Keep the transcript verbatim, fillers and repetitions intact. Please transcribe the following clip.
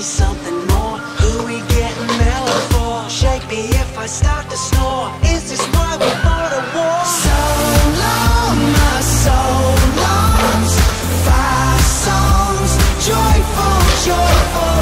something more. Who we getting mellow for? Shake me if I start to snore. Is this why we fought a war? So long, my soul longs. Five songs, joyful, joyful.